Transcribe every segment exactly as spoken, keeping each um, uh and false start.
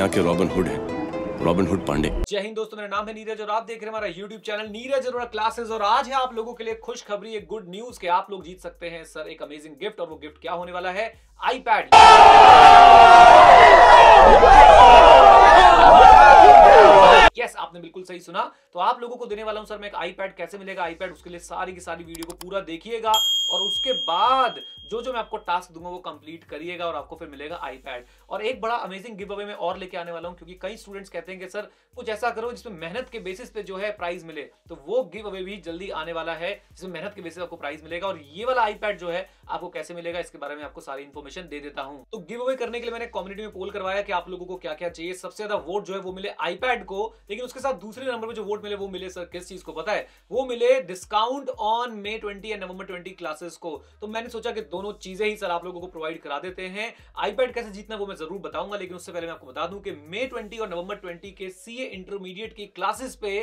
यहाँ के Robin Hood है, रॉबिन हुड पांडे। जय हिंद दोस्तों, मेरा नाम है नीरज और आप देख रहे हैं हमारा YouTube channel Neeraj Arora classes. और आज है आप लोगों के लिए खुशखबरी, एक गुड न्यूज के आप लोग जीत सकते हैं सर एक अमेजिंग गिफ्ट। और वो गिफ्ट क्या होने वाला है? आईपैड। यस, आपने बिल्कुल सही सुना। तो आप लोगों को देने वाला हूं सर मैं एक आईपैड। कैसे मिलेगा आईपैड, उसके लिए सारी की सारी वीडियो को पूरा देखिएगा और उसके बाद जो जो मैं आपको टास्क दूंगा वो कंप्लीट करिएगा और आपको फिर मिलेगा आईपैड। और एक बड़ा अमेजिंग गिव अवे मैं और लेके आने वाला हूं, क्योंकि कई स्टूडेंट्स कहते हैं कि सर कुछ ऐसा करो जिसमें मेहनत के बेसिस पे जो है प्राइज मिले। तो वो गिव अवे भी जल्दी आने वाला है जिसमें मेहनत के बेसिस पे आपको प्राइज मिलेगा। और ये वाला आईपैड जो है आपको कैसे मिलेगा इसके बारे में आपको सारी इन्फॉर्मेशन दे देता हूं। तो गिव अवे करने के लिए मैंने कम्युनिटी में पोल करवाया कि आप लोगों को क्या क्या चाहिए। सबसे ज्यादा वोट जो है वो मिले आईपैड को, लेकिन उसके साथ दूसरे नंबर पे जो वोट मिले वो मिले सर किस चीज को पता है? वो मिले discount on May twenty and November twenty classes को। तो मैंने सोचा कि दोनों चीजें ही सर आप लोगों को प्रोवाइड करा देते हैं। आईपैड कैसे जीतना वो मैं जरूर बताऊंगा, लेकिन उससे पहले मैं आपको बता दूं कि मे ट्वेंटी और नवंबर ट्वेंटी के सीए इंटरमीडिएट की क्लासेस पे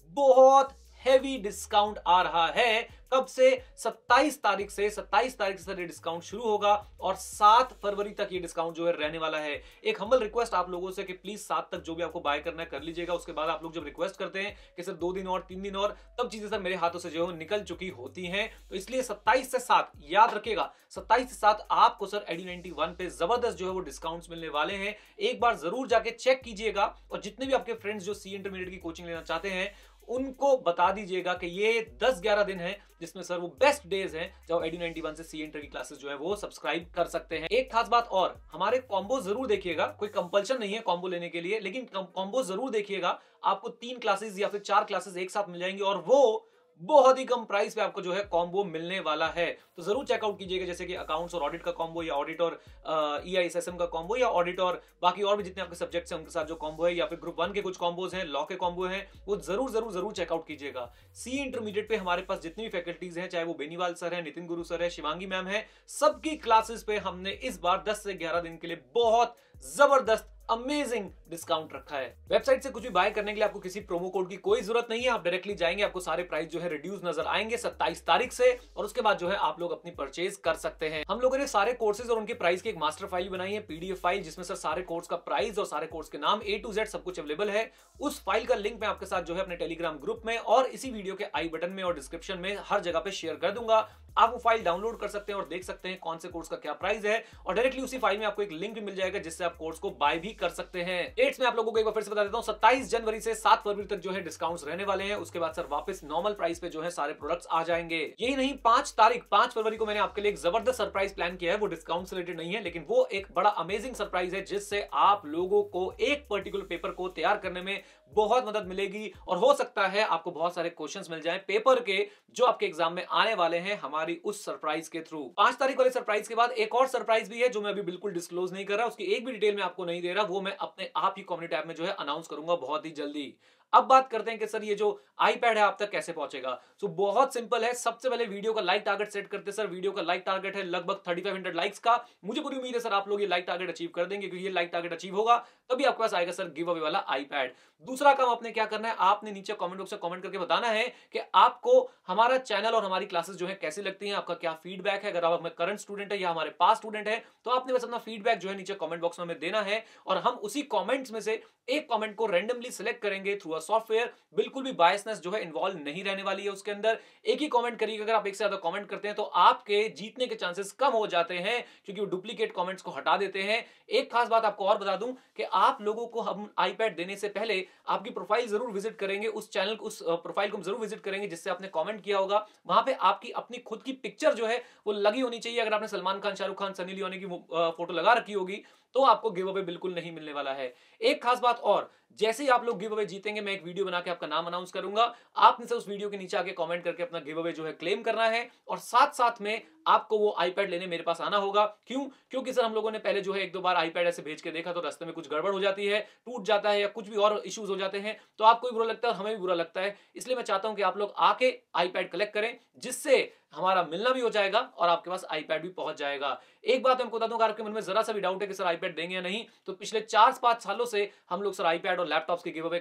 बहुत हेवी डिस्काउंट आ रहा है। कब से? सत्ताईस तारीख से। सत्ताईस तारीख से ये डिस्काउंट शुरू होगा और सात फरवरी तक ये डिस्काउंट जो है रहने वाला है। एक हम्बल रिक्वेस्ट आप लोगों से कि प्लीज सात तक जो भी आपको बाय करना है कर लीजिएगा। उसके बाद आप लोग जब रिक्वेस्ट करते हैं कि सर दो दिन और तीन दिन और, तब चीजें सर मेरे हाथों से जो है निकल चुकी होती हैं। तो इसलिए सत्ताईस से सात याद रखिएगा, सत्ताईस से सात आपको सर एडी नाइंटी वन पे जबरदस्त जो है वो डिस्काउंट्स मिलने वाले हैं। एक बार जरूर जाके चेक कीजिएगा और जितने भी आपके फ्रेंड्स जो सी इंटरमीडिएट की कोचिंग लेना चाहते हैं उनको बता दीजिएगा कि ये दस ग्यारह दिन है जिसमें सर वो बेस्ट डेज हैं जब एडी नाइंटी वन से सी इंटर की क्लासेस जो है वो सब्सक्राइब कर सकते हैं। एक खास बात और, हमारे कॉम्बो जरूर देखिएगा। कोई कंपल्शन नहीं है कॉम्बो लेने के लिए, लेकिन कॉम्बो जरूर देखिएगा। आपको तीन क्लासेस या फिर चार क्लासेस एक साथ मिल जाएंगी और वो बहुत ही कम प्राइस पे आपको जो है कॉम्बो मिलने वाला है। तो जरूर चेकआउट कीजिएगा, जैसे कि अकाउंट्स और ऑडिट का कॉम्बो, या ऑडिट और ईआईएसएसएम का कॉम्बो, या ऑडिट और बाकी और भी जितने आपके सब्जेक्ट्स हैं उनके साथ जो कॉम्बो है, या फिर ग्रुप वन के कुछ कॉम्बोज हैं, लॉ के कॉम्बो हैं, वो जरूर जरूर जरूर चेकआउट कीजिएगा। सी इंटरमीडिएट पे हमारे पास जितनी भी फैकल्टीज हैं, चाहे वो बेनीवाल सर है, नितिन गुरु सर है, शिवांगी मैम है, सबकी क्लासेस पे हमने इस बार दस से ग्यारह दिन के लिए बहुत जबरदस्त अमेजिंग डिस्काउंट रखा है। वेबसाइट से कुछ भी बाय करने के लिए आपको किसी प्रोमो कोड की कोई जरूरत नहीं है। आप डायरेक्टली जाएंगे, आपको सारे प्राइस जो है रिड्यूस नजर आएंगे सत्ताईस तारीख से, और उसके बाद जो है आप लोग अपनी परचेज कर सकते हैं। हम लोगों ने सारे कोर्सेज और उनके प्राइस की एक मास्टर फाइल बनाई है, पीडीएफ फाइल, जिसमें सर सारे कोर्स का प्राइस और सारे कोर्स के नाम ए टू जेड सब कुछ अवेलेबल है। उस फाइल का लिंक मैं आपके साथ जो है अपने टेलीग्राम ग्रुप में और इसी वीडियो के आई बटन में और डिस्क्रिप्शन में हर जगह पे शेयर कर दूंगा। आप वो फाइल डाउनलोड कर सकते हैं और देख सकते हैं कौन से कोर्स का क्या प्राइस है, और डायरेक्टली उसी फाइल में आपको एक लिंक भी मिल जाएगा जिससे आप कोर्स को बाय भी कर सकते हैं। डेट्स में आप लोगों को एक बार फिर से बता देता हूं, सत्ताईस जनवरी से सात फरवरी तक जो है डिस्काउंट्स रहने वाले हैं। उसके बाद सर वापस नॉर्मल प्राइस पे जो है सारे प्रोडक्ट्स आ जाएंगे। यही नहीं, पांच तारीख पांच फरवरी को मैंने आपके लिए एक जबरदस्त सरप्राइज प्लान किया है। वो डिस्काउंट से रिलेटेड नहीं है, लेकिन वो एक बड़ा अमेजिंग सरप्राइज है जिससे आप लोगों को एक पर्टिकुलर पेपर को तैयार करने में बहुत मदद मिलेगी। और हो सकता है आपको बहुत सारे क्वेश्चंस मिल जाएं पेपर के जो आपके एग्जाम में आने वाले हैं हमारी उस सरप्राइज के थ्रू। पांच तारीख वाले सरप्राइज के बाद एक और सरप्राइज भी है जो मैं अभी बिल्कुल डिस्क्लोज नहीं कर रहा, उसकी एक भी डिटेल मैं आपको नहीं दे रहा। वो मैं अपने आप ही कम्युनिटी टैब में जो है अनाउंस करूंगा बहुत ही जल्दी। अब बात करते हैं कि सर ये जो आईपैड है आप तक कैसे पहुंचेगा। तो बहुत सिंपल है। सबसे पहले वीडियो का लाइक टारगेट सेट करते हैं सर। वीडियो का लाइक टारगेट है लगभग थर्टी फाइव हंड्रेड लाइक्स का। मुझे पूरी उम्मीद है सर आप लोग ये लाइक टारगेट अचीव कर देंगे, क्योंकि ये लाइक टारगेट अचीव होगा तभी आपके पास आएगा सर गिव अवे वाला आईपैड। दूसरा काम आपने क्या करना है, आपने नीचे कमेंट बॉक्स में कमेंट करके बताना है कि आपको हमारा चैनल और हमारी क्लासेस जो है कैसी लगती हैं, आपका क्या फीडबैक है। अगर आप हमारे करंट स्टूडेंट है या हमारे पास स्टूडेंट है तो आपने बस अपना फीडबैक जो है नीचे कमेंट बॉक्स में हमें देना है, और हम उसी कमेंट्स में से एक कमेंट को रैंडमली सिलेक्ट करेंगे थ्रू अ सॉफ्टवेयर। बिल्कुल भी बायसनेस जो है इन्वॉल्व नहीं रहने वाली है उसके अंदर। एक ही कमेंट करिएगा। अगर आप एक से ज्यादा कमेंट करते हैं तो आपके जीतने के चांसेस कम हो जाते हैं, क्योंकि वो डुप्लीकेट कमेंट्स को हटा देते हैं। एक खास बात आपको और बता दूं कि आप लोगों को हम आईपैड देने से पहले आपकी प्रोफाइल जरूर विजिट करेंगे, उस चैनल उस प्रोफाइल को हम जरूर विजिट करेंगे जिससे आपने कमेंट किया होगा। वहां पे आपकी अपनी खुद की पिक्चर जो है वो लगी होनी चाहिए। अगर आपने सलमान खान, शाहरुख खान, सनी लियोनी की फोटो लगा रखी होगी तो आपको गिव अवे बिल्कुल नहीं मिलने वाला है। एक खास बात और, जैसे ही आप लोग गिव अवे जीतेंगे मैं एक वीडियो बना के आपका नाम अनाउंस करूंगा। आपने से उस वीडियो के नीचे आके कमेंट करके अपना गिव अवे जो है क्लेम करना है, और साथ साथ में आपको वो आईपैड लेने मेरे पास आना होगा। क्यों? क्योंकि सर हम लोगों ने पहले जो है एक दो बार आईपैड ऐसे भेज के देखा तो रास्ते में कुछ गड़बड़ हो जाती है, टूट जाता है या कुछ भी और इश्यूज हो जाते हैं, तो आपको भी बुरा लगता है और हमें भी बुरा लगता है। इसलिए मैं चाहता हूं कि आप लोग आके आईपैड कलेक्ट करें, जिससे हमारा मिलना भी हो जाएगा और आपके पास आईपैड भी पहुंच जाएगा। एक बात मैं आपको बता दूं, अगर आपके मन में जरा सा भी डाउट है कि सर आईपैड देंगे या नहीं, तो पिछले चार पांच सालों से हम लोग सर आईपैड और लैपटॉप्स के गिव अवे करते आए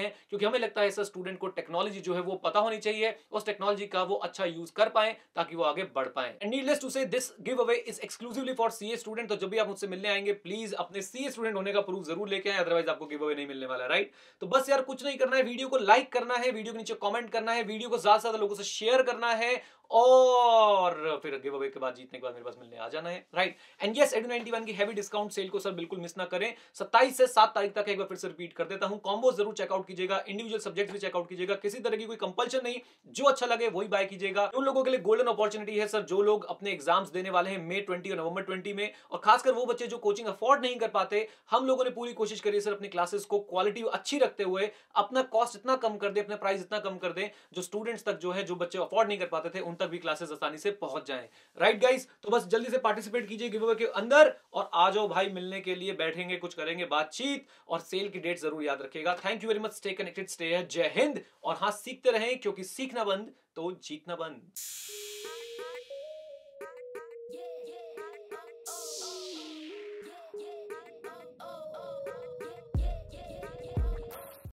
हैं, क्योंकि हमें लगता है सर स्टूडेंट को टेक्नोलॉजी जो है वो पता होनी चाहिए, उस टेक्नोलॉजी का वो अच्छा यूज कर पाए ताकि वो आगे बढ़ पाए। And needless to say this give away is exclusively for CA student. तो जब भी आप मुझसे मिलने आएंगे प्लीज अपने सीए स्टूडेंट होने का प्रूफ जरूर लेके आए, अदरवाइज आपको गिव अवे नहीं मिलने वाला, राइट। तो बस यार कुछ नहीं करना है, वीडियो को लाइक करना है, वीडियो के नीचे कमेंट करना है, वीडियो को ज्यादा से ज्यादा लोगों से शेयर करना है और फिर गिव अवे के बाद जीतने के बाद मेरे पास मिलने आ जाना है, right. And yes edu ninety one की हैवी डिस्काउंट सेल को सर बिल्कुल मिस ना करें। सत्ताईस से सात तारीख तक एक बार फिर से रिपीट कर देता हूं, कॉम्बो जरूर चेकआउट कीजिएगा, इंडिविजुअल सब्जेक्ट भी चेकआउट कीजिएगा, किसी तरह की कोई कंपल्शन नहीं, जो अच्छा लगे वही बाय कीजिएगा। उन लोगों के लिए गोल्डन अपॉर्चुनिटी है सर जो लोग अपने एग्जाम्स देने वाले हैं मई ट्वेंटी और नवंबर ट्वेंटी में, और खासकर वो बच्चे जो कोचिंग अफोर्ड नहीं कर पाते। हम लोगों ने पूरी कोशिश करी है सर अपनी क्लासेस को क्वालिटी अच्छी रखते हुए अपना कॉस्ट इतना कम कर दे, अपना प्राइस इतना कम कर दे जो स्टूडेंट्स तक जो है, जो बच्चे अफोर्ड नहीं कर पाते थे उन तक भी क्लासेस आसानी से पहुंच जाएं, राइट गाइस। तो बस जल्दी से पार्टिसिपेट कीजिए गिव अवे के अंदर और आ जाओ भाई, मिलने के लिए बैठेंगे, कुछ करेंगे बातचीत, और सेल की डेट जरूर याद रखिएगा। Thank you very much, stay connected, stay जय हिंद। और हां, सीखते रहें क्योंकि सीखना बंद तो जीतना बंद।